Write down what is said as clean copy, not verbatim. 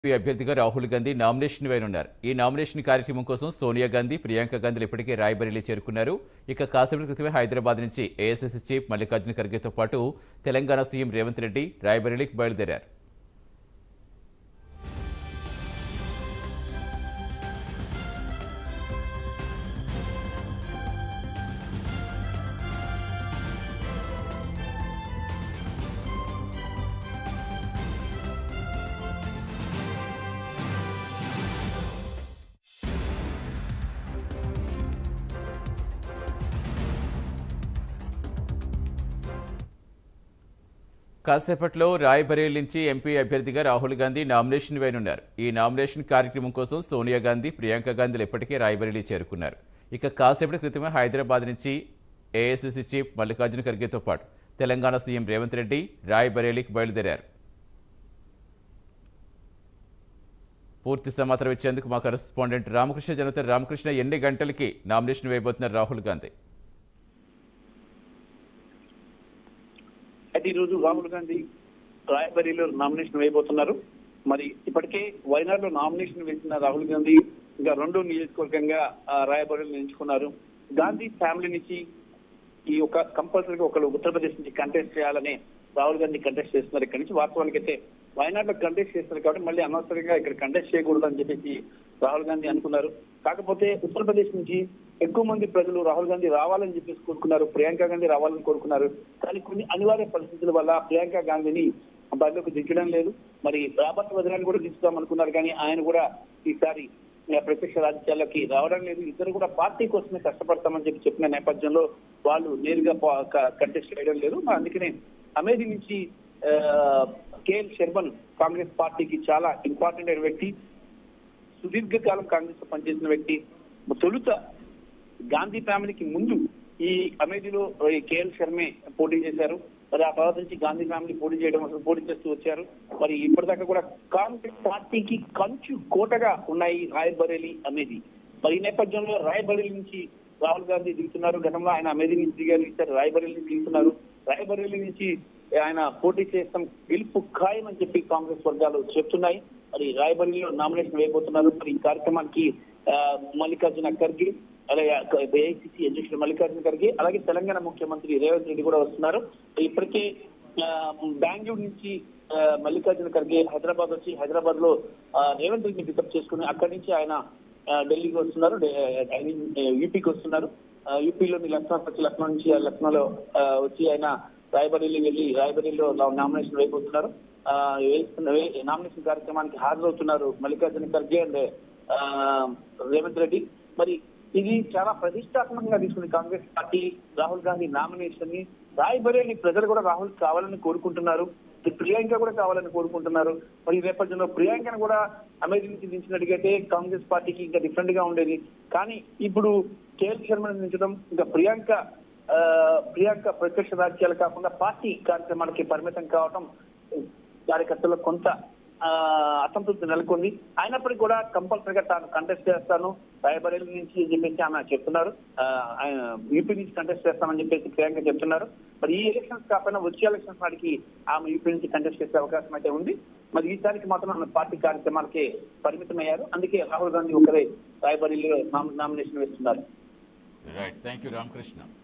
అభ్యర్థిగా రాహుల్ గాంధీ నామినేషన్ వేయనున్నారు. ఈ నామినేషన్ కార్యక్రమం కోసం సోనియా గాంధీ, ప్రియాంక గాంధీలు ఇప్పటికే రాయ్‌బరేలీ చేరుకున్నారు. ఇక కాసేపటి క్రితమే హైదరాబాద్ నుంచి ఏఐసీసీ చీఫ్ మల్లికార్జున ఖర్గేతో పాటు తెలంగాణ సీఎం రేవంత్ రెడ్డి రాయ్‌బరేలీకి బయలుదేరారు. కాసేపట్లో రాయ్‌బరేలీ నుంచి ఎంపీ అభ్యర్థిగా రాహుల్ గాంధీ నామినేషన్ వేయనున్నారు. ఈ నామినేషన్ కార్యక్రమం కోసం సోనియా గాంధీ, ప్రియాంక గాంధీలు ఇప్పటికే రాయ్‌బరేలీ చేరుకున్నారు. ఇక కాసేపటి క్రితమే హైదరాబాద్ నుంచి ఏఐసీసీ చీఫ్ మల్లికార్జున ఖర్గేతో పాటు తెలంగాణ సీఎం రేవంత్ రెడ్డి రాయ్‌బరేలీకి బయలుదేరారు. పూర్తి సమాచారం ఇచ్చేందుకు మా కరెస్పాండెంట్ రామకృష్ణ జనత. రామకృష్ణ, ఎన్ని గంటలకి నామినేషన్ వేయబోతున్నారు రాహుల్ గాంధీ? అయితే ఈ రోజు రాహుల్ గాంధీ రాయ్‌బరేలీలో నామినేషన్ వేయబోతున్నారు. మరి ఇప్పటికే వైనాడ్ లో నామినేషన్ వేసిన రాహుల్ గాంధీ ఇంకా 2 నియోజకవర్గంగా రాయ్‌బరేలీని ఎంచుకున్నారు. గాంధీ ఫ్యామిలీ నుంచి ఈ ఒక కంపల్సరీగా ఒకరు ఉత్తరప్రదేశ్ నుంచి కంటెస్ట్ చేయాలని రాహుల్ గాంధీ కంటెస్ట్ చేస్తున్నారు. ఇక్కడి నుంచి వాస్తవానికి అయితే వైనాడ్ లో కంటెస్ట్ చేస్తున్నారు కాబట్టి మళ్ళీ అనవసరంగా ఇక్కడ కంటెస్ట్ చేయకూడదు అని చెప్పేసి రాహుల్ గాంధీ అనుకున్నారు. కాకపోతే ఉత్తరప్రదేశ్ నుంచి ఎక్కువ మంది ప్రజలు రాహుల్ గాంధీ రావాలని చెప్పేసి కోరుకున్నారు, ప్రియాంక గాంధీ రావాలని కోరుకున్నారు. కానీ కొన్ని అనివార్య పరిస్థితుల వల్ల ప్రియాంక గాంధీని బరిలోకి దించడం లేదు. మరి రాబర్ట్ వద్రాని కూడా దించుదాం అనుకున్నారు, కానీ ఆయన కూడా ఈసారి ప్రత్యక్ష రాజకీయాల్లోకి రావడం లేదు. ఇద్దరు కూడా పార్టీ కోసమే కష్టపడతామని చెప్పిన నేపథ్యంలో వాళ్ళు నేరుగా కంటెస్ట్ చేయడం లేదు. అందుకనే అమేథీ నుంచి కేఎల్ శర్మన్ కాంగ్రెస్ పార్టీకి చాలా ఇంపార్టెంట్ అయిన వ్యక్తి, సుదీర్ఘకాలం కాంగ్రెస్ లో పనిచేసిన వ్యక్తి. తొలుత గాంధీ ఫ్యామిలీకి ముందు ఈ అమేథీలో కేఎల్ శర్మే పోటీ చేశారు. మరి ఆ తర్వాత నుంచి గాంధీ ఫ్యామిలీ పోటీ చేస్తూ వచ్చారు. మరి ఇప్పటిదాకా కూడా కాంగ్రెస్ పార్టీకి కంచు కోటగా ఉన్నాయి రాయ్‌బరేలీ, అమేథీ. మరి ఈ నేపథ్యంలో రాయ్‌బరేలీ నుంచి రాహుల్ గాంధీ దిగుతున్నారు. గతంలో ఆయన అమేథీ నుంచి దిగారు, ఈసారి రాయ్‌బరేలీ నుంచి దిగుతున్నారు. రాయ్‌బరేలీ నుంచి ఆయన పోటీ చేస్తాం, గెలుపు ఖాయం అని చెప్పి కాంగ్రెస్ వర్గాలు చెప్తున్నాయి. మరి రాయ్‌బరేలీలో నామినేషన్ వేయబోతున్నారు. మరి ఈ కార్యక్రమానికి మల్లికార్జున ఖర్గే, అలాగే ఏఐసీసీ అధ్యక్షుడు మల్లికార్జున ఖర్గే, అలాగే తెలంగాణ ముఖ్యమంత్రి రేవంత్ రెడ్డి కూడా వస్తున్నారు. ఇప్పటికే బెంగళూరు నుంచి మల్లికార్జున ఖర్గే హైదరాబాద్ వచ్చి హైదరాబాద్ లో రేవంత్ రెడ్డిని పికప్ చేసుకుని అక్కడి నుంచి ఆయన ఢిల్లీకి వస్తున్నారు, యూపీకి వస్తున్నారు. యూపీలోని లక్నో నుంచి లక్నోలో వచ్చి ఆయన రాయ్‌బరేలీ వెళ్ళి రాయ్‌బరేలీలో నామినేషన్ వేయబోతున్నారు. నామినేషన్ కార్యక్రమానికి హాజరవుతున్నారు మల్లికార్జున ఖర్గే అండ్ రేవంత్ రెడ్డి. మరి ఇది చాలా ప్రతిష్టాత్మకంగా తీసుకుంది Congress party Rahul Gandhi nomination ని. రాయ్‌బరేలీ ప్రజలు కూడా రాహుల్ కావాలని కోరుకుంటున్నారు, ప్రియాంక కూడా కావాలని కోరుకుంటున్నారు. మరి ఈ నేపథ్యంలో ప్రియాంకను కూడా అమేథీ నుంచి దించినట్టుగైతే కాంగ్రెస్ పార్టీకి ఇంకా డిఫరెంట్ గా ఉండేది. కానీ ఇప్పుడు కేఎల్ శర్మను దించడం, ఇంకా ప్రియాంక ప్రత్యక్ష రాజకీయాలు కాకుండా పార్టీ కార్యక్రమాలకి పరిమితం కావడం కార్యకర్తల్లో కొంత అసంతృప్తి నెలకొంది. అయినప్పటికీ కూడా కంపల్సరీగా తాను కంటెస్ట్ చేస్తాను రాయ్‌బరేలీ నుంచి అని చెప్పేసి ఆమె చెప్తున్నారు. ఆయన యూపీ నుంచి కంటెస్ట్ చేస్తామని చెప్పేసి ప్రియాంక చెప్తున్నారు. మరి ఈ ఎలక్షన్స్ కాకుండా వచ్చే ఎలక్షన్స్ నాటికి ఆమె యూపీ నుంచి కంటెస్ట్ చేసే అవకాశం అయితే ఉంది. మరి ఈసారికి మాత్రం ఆమె పార్టీ కార్యక్రమాలకే పరిమితమయ్యారు. అందుకే రాహుల్ గాంధీ ఒకరే రాయ్‌బరేలీలో నామినేషన్ వేస్తున్నారు. Right, thank you Ramakrishna.